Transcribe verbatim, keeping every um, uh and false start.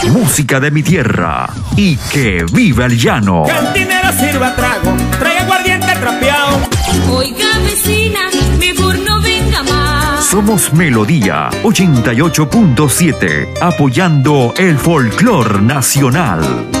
música de mi tierra y que viva el llano. Cantinero sirva trago, traiga aguardiente trapeado. Oiga vecina, mejor no venga más. Somos Melodía ochenta y ocho punto siete, apoyando el folclor nacional.